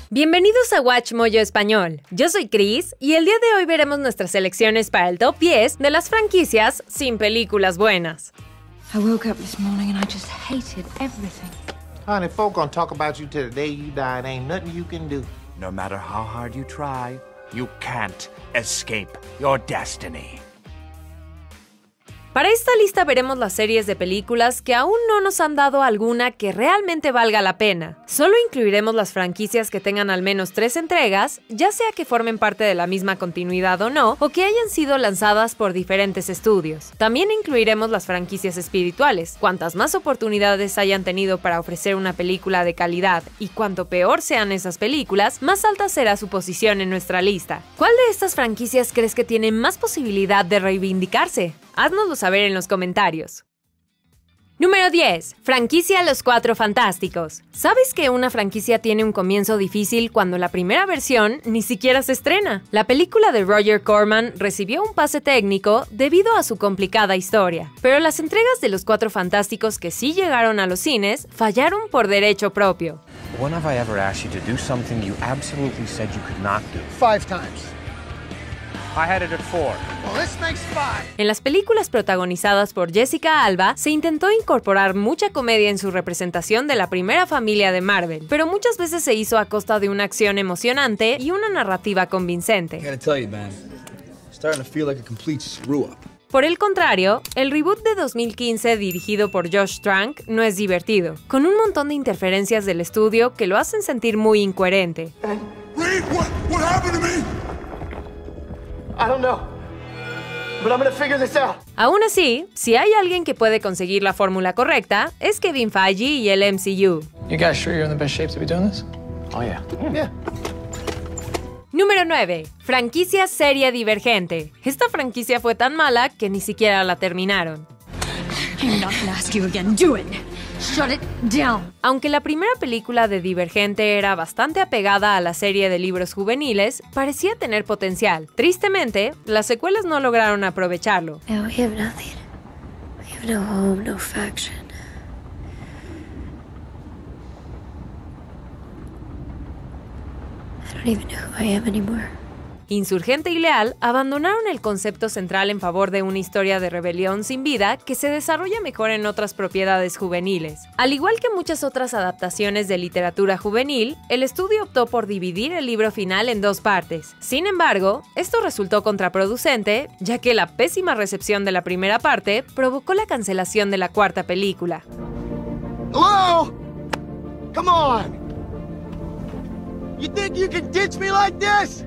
Bienvenidos a Watch Mojo Español. Yo soy Chris y el día de hoy veremos nuestras selecciones para el top 10 de las franquicias sin películas buenas. I woke up this morning and I just hated everything. Honey, folk gonna talk about you till the day you die. It ain't nothing you can do. No matter how hard you try, you can't escape your destiny. Para esta lista veremos las series de películas que aún no nos han dado alguna que realmente valga la pena. Solo incluiremos las franquicias que tengan al menos 3 entregas, ya sea que formen parte de la misma continuidad o no, o que hayan sido lanzadas por diferentes estudios. También incluiremos las franquicias espirituales. Cuantas más oportunidades hayan tenido para ofrecer una película de calidad y cuanto peor sean esas películas, más alta será su posición en nuestra lista. ¿Cuál de estas franquicias crees que tiene más posibilidad de reivindicarse? Haznoslo saber en los comentarios. Número 10. Franquicia Los Cuatro Fantásticos. ¿Sabes que una franquicia tiene un comienzo difícil cuando la primera versión ni siquiera se estrena? La película de Roger Corman recibió un pase técnico debido a su complicada historia, pero las entregas de Los Cuatro Fantásticos que sí llegaron a los cines fallaron por derecho propio. When have I ever asked you to do something you absolutely said you could not do? 5 times. I had it at 4. Well, this makes 5. En las películas protagonizadas por Jessica Alba, se intentó incorporar mucha comedia en su representación de la primera familia de Marvel, pero muchas veces se hizo a costa de una acción emocionante y una narrativa convincente. I gotta tell you, man, starting to feel like a complete screw up. Por el contrario, el reboot de 2015 dirigido por Josh Trank no es divertido, con un montón de interferencias del estudio que lo hacen sentir muy incoherente. Reed, what happened to me? I don't know, but I'm gonna figure this out. Aún así, si hay alguien que puede conseguir la fórmula correcta, es Kevin Feige y el MCU. You guys sure you're in the best shape to be doing this? Oh, yeah. Yeah. Número 9. Franquicia serie Divergente. Esta franquicia fue tan mala que ni siquiera la terminaron. I'm not gonna ask you again. Do it. Shut it down. Aunque la primera película de Divergente era bastante apegada a la serie de libros juveniles, parecía tener potencial. Tristemente, las secuelas no lograron aprovecharlo. Now we have nothing. We have no home, no faction. I don't even know who I am anymore. Insurgente y Leal abandonaron el concepto central en favor de una historia de rebelión sin vida que se desarrolla mejor en otras propiedades juveniles. Al igual que muchas otras adaptaciones de literatura juvenil, el estudio optó por dividir el libro final en 2 partes. Sin embargo, esto resultó contraproducente, ya que la pésima recepción de la primera parte provocó la cancelación de la 4ª película. Hello? Come on. You think you can ditch me like this?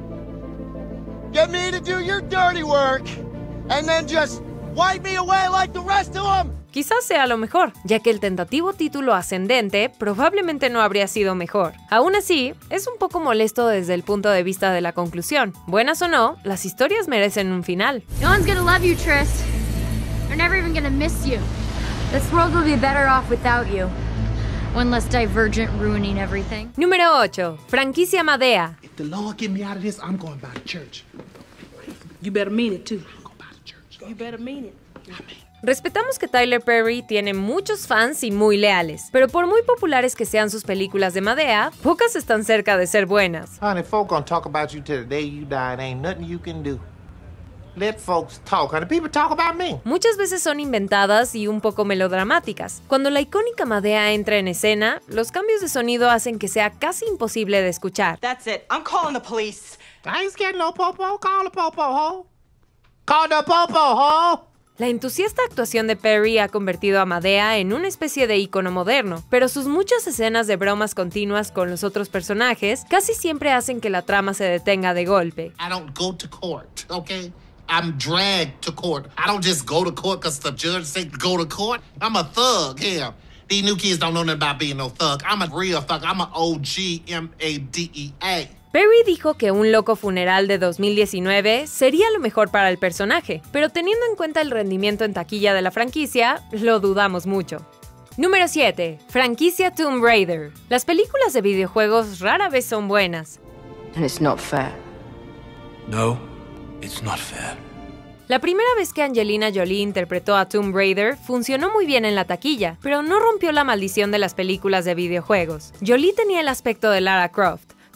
Get me to do your dirty work, and then just wipe me away like the rest of them. Quizás sea lo mejor, ya que el tentativo título ascendente probablemente no habría sido mejor. Aún así, es un poco molesto desde el punto de vista de la conclusión. Buenas o no, las historias merecen un final. No one's gonna love you, Tris. They're never even gonna miss you. This world will be better off without you. One less divergent ruining everything. Número 8. Franquicia Madea. If the Lord get me out of this, I'm going by the church. You better mean it, too. I'm going by the church. You better mean it. Respetamos que Tyler Perry tiene muchos fans y muy leales, pero por muy populares que sean sus películas de Madea, pocas están cerca de ser buenas. Honey, folk gonna talk about you till the day you die. It ain't nothing you can do. Let folks talk, honey. People talk about me. Muchas veces son inventadas y un poco melodramáticas. Cuando la icónica Madea entra en escena, los cambios de sonido hacen que sea casi imposible de escuchar. That's it. I'm calling the police. I ain't scared no popo. Call the popo, ho. Call the popo, ho. La entusiasta actuación de Perry ha convertido a Madea en una especie de ícono moderno, pero sus muchas escenas de bromas continuas con los otros personajes casi siempre hacen que la trama se detenga de golpe. I don't go to court, okay? I'm dragged to court. I don't just go to court because the judge said go to court. I'm a thug here. These new kids don't know nothing about being no thug. I'm a real thug. I'm an OG MADEA. Perry dijo que Un Loco Funeral de 2019 sería lo mejor para el personaje, pero teniendo en cuenta el rendimiento en taquilla de la franquicia, lo dudamos mucho. Número 7. Franquicia Tomb Raider. Las películas de videojuegos rara vez son buenas. And it's not fair. No, it's not fair. La primera vez que Angelina Jolie interpretó a Tomb Raider funcionó muy bien en la taquilla, pero no rompió la maldición de las películas de videojuegos. Jolie tenía el aspecto de Lara Croft,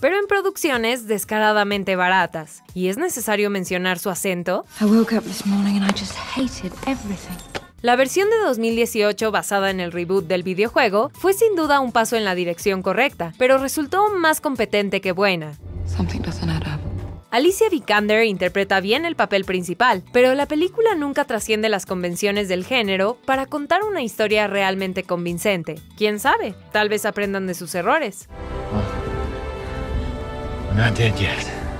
pero en producciones descaradamente baratas. ¿Y es necesario mencionar su acento? I woke up this morning and I just hated everything. La versión de 2018 basada en el reboot del videojuego fue sin duda un paso en la dirección correcta, pero resultó más competente que buena. Something doesn't add up. Alicia Vikander interpreta bien el papel principal, pero la película nunca trasciende las convenciones del género para contar una historia realmente convincente. ¿Quién sabe? Tal vez aprendan de sus errores. We're not dead yet.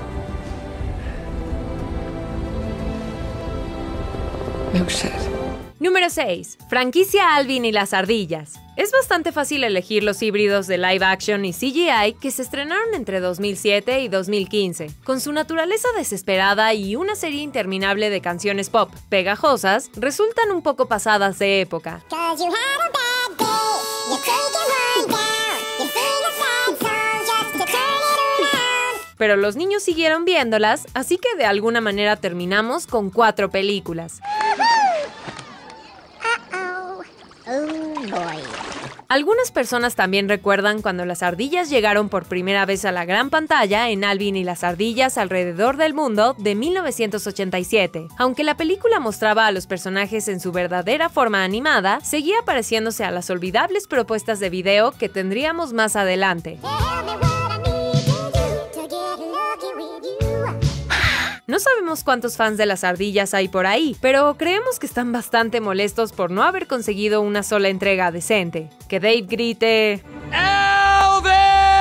No shit. Número 6. Franquicia Alvin y las ardillas. Es bastante fácil elegir los híbridos de live action y CGI que se estrenaron entre 2007 y 2015. Con su naturaleza desesperada y una serie interminable de canciones pop pegajosas, resultan un poco pasadas de época. Pero los niños siguieron viéndolas, así que de alguna manera terminamos con 4 películas. Algunas personas también recuerdan cuando las ardillas llegaron por primera vez a la gran pantalla en Alvin y las ardillas alrededor del mundo de 1987. Aunque la película mostraba a los personajes en su verdadera forma animada, seguía pareciéndose a las olvidables propuestas de video que tendríamos más adelante. No sabemos cuántos fans de las ardillas hay por ahí, pero creemos que están bastante molestos por no haber conseguido una sola entrega decente. Que Dave grite ¡Alvin!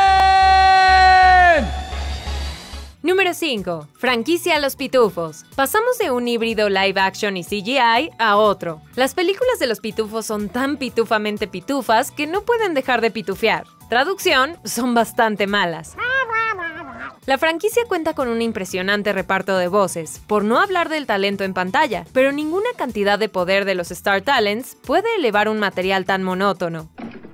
Número 5. Franquicia Los Pitufos. Pasamos de un híbrido live action y CGI a otro. Las películas de los pitufos son tan pitufamente pitufas que no pueden dejar de pitufear. Traducción, son bastante malas. La franquicia cuenta con un impresionante reparto de voces, por no hablar del talento en pantalla, pero ninguna cantidad de poder de los Star Talents puede elevar un material tan monótono.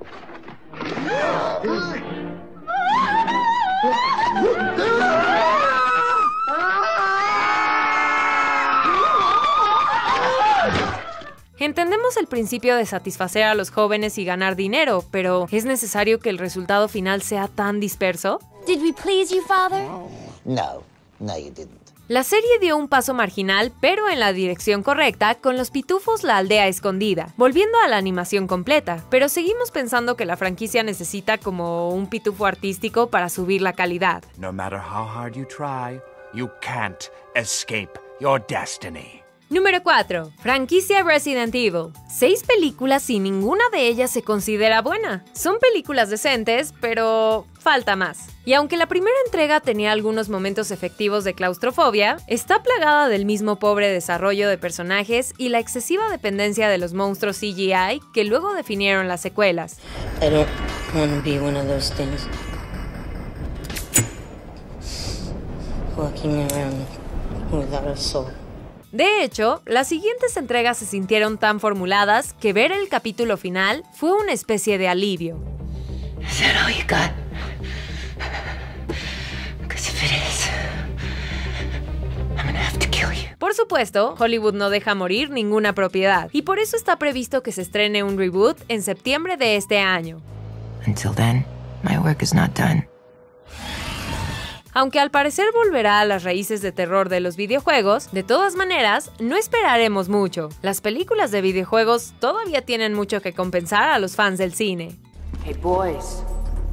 Entendemos el principio de satisfacer a los jóvenes y ganar dinero, pero ¿es necesario que el resultado final sea tan disperso? Did we please you, Father? No, you didn't. La serie dio un paso marginal, pero en la dirección correcta, con Los Pitufos La Aldea Escondida, volviendo a la animación completa, pero seguimos pensando que la franquicia necesita como un pitufo artístico para subir la calidad. No matter how hard you try, you can't escape your destiny. Número 4. Franquicia Resident Evil. 6 películas y ninguna de ellas se considera buena. Son películas decentes, pero falta más. Y aunque la primera entrega tenía algunos momentos efectivos de claustrofobia, está plagada del mismo pobre desarrollo de personajes y la excesiva dependencia de los monstruos CGI que luego definieron las secuelas. I don't want to be one of those things. Walking around without a soul. De hecho, las siguientes entregas se sintieron tan formuladas que ver el capítulo final fue una especie de alivio. Is that all you got? Because if it is, I'm gonna have to kill you. Por supuesto, Hollywood no deja morir ninguna propiedad, y por eso está previsto que se estrene un reboot en septiembre de este año. Until then, my work is not done. Aunque al parecer volverá a las raíces de terror de los videojuegos, de todas maneras, no esperaremos mucho. Las películas de videojuegos todavía tienen mucho que compensar a los fans del cine. Hey boys,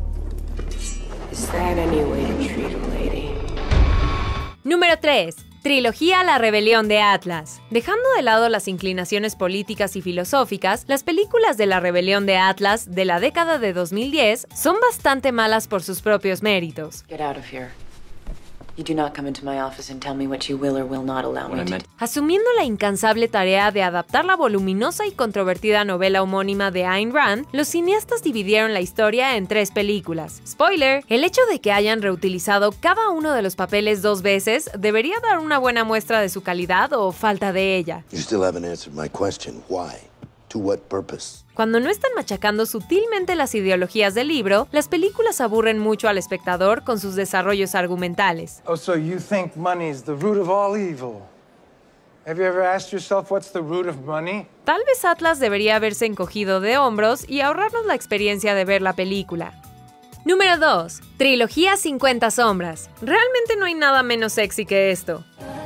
is that any way to treat a lady? Número 3. Trilogía La Rebelión de Atlas. Dejando de lado las inclinaciones políticas y filosóficas, las películas de La Rebelión de Atlas de la década de 2010 son bastante malas por sus propios méritos. Get out of here. You do not come into my office and tell me what you will or will not allow me to do. Asumiendo la incansable tarea de adaptar la voluminosa y controvertida novela homónima de Ayn Rand, los cineastas dividieron la historia en 3 películas. Spoiler, el hecho de que hayan reutilizado cada uno de los papeles 2 veces debería dar una buena muestra de su calidad o falta de ella. You still haven't answered my question. Why? To what purpose? Cuando no están machacando sutilmente las ideologías del libro, las películas aburren mucho al espectador con sus desarrollos argumentales. Oh, so you think money's the root of all evil? Have you ever asked yourself what's the root of money? Tal vez Atlas debería haberse encogido de hombros y ahorrarnos la experiencia de ver la película. Número 2. Trilogía 50 sombras. Realmente no hay nada menos sexy que esto.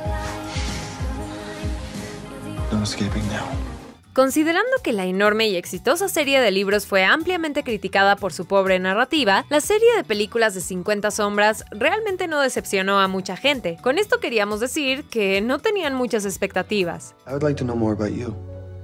No escaping now. Considerando que la enorme y exitosa serie de libros fue ampliamente criticada por su pobre narrativa, la serie de películas de 50 sombras realmente no decepcionó a mucha gente. Con esto queríamos decir que no tenían muchas expectativas. I would like to know more about you.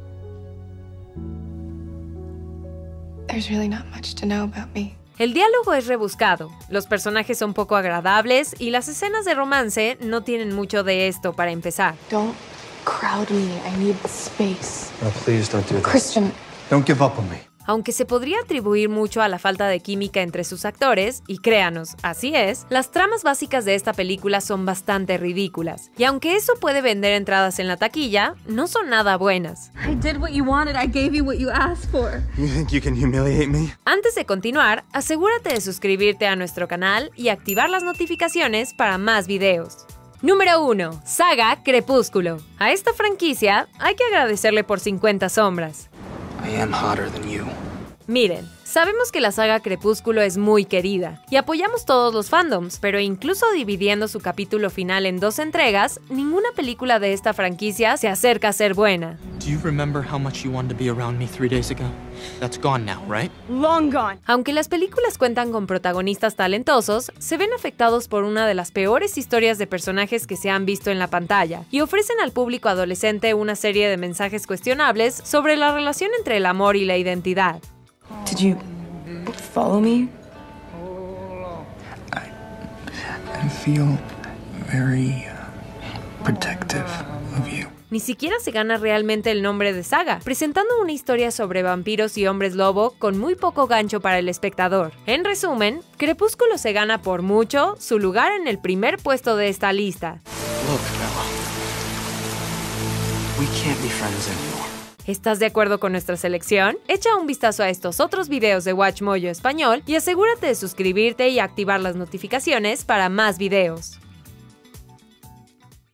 There's really not much to know about me. El diálogo es rebuscado, los personajes son poco agradables y las escenas de romance no tienen mucho de esto para empezar. Don't crowd me. I need space. Oh, please don't do this. Christian. Don't give up on me. Aunque se podría atribuir mucho a la falta de química entre sus actores, y créanos, así es, las tramas básicas de esta película son bastante ridículas. Y aunque eso puede vender entradas en la taquilla, no son nada buenas. I did what you wanted. I gave you what you asked for. You think you can humiliate me? Antes de continuar, asegúrate de suscribirte a nuestro canal y activar las notificaciones para más videos. Número 1. Saga Crepúsculo. A esta franquicia hay que agradecerle por 50 sombras. I am hotter than you. Miren, sabemos que la saga Crepúsculo es muy querida y apoyamos todos los fandoms, pero incluso dividiendo su capítulo final en 2 entregas, ninguna película de esta franquicia se acerca a ser buena. Do you remember how much you wanted to be around me 3 days ago? That's gone now, right? Long gone. Aunque las películas cuentan con protagonistas talentosos, se ven afectados por una de las peores historias de personajes que se han visto en la pantalla y ofrecen al público adolescente una serie de mensajes cuestionables sobre la relación entre el amor y la identidad. Did you follow me? I feel very protective of you. Ni siquiera se gana realmente el nombre de saga, presentando una historia sobre vampiros y hombres lobo con muy poco gancho para el espectador. En resumen, Crepúsculo se gana por mucho su lugar en el primer puesto de esta lista. Look, Bella. We can't be friends anymore. ¿Estás de acuerdo con nuestra selección? Echa un vistazo a estos otros videos de WatchMojo Español y asegúrate de suscribirte y activar las notificaciones para más videos.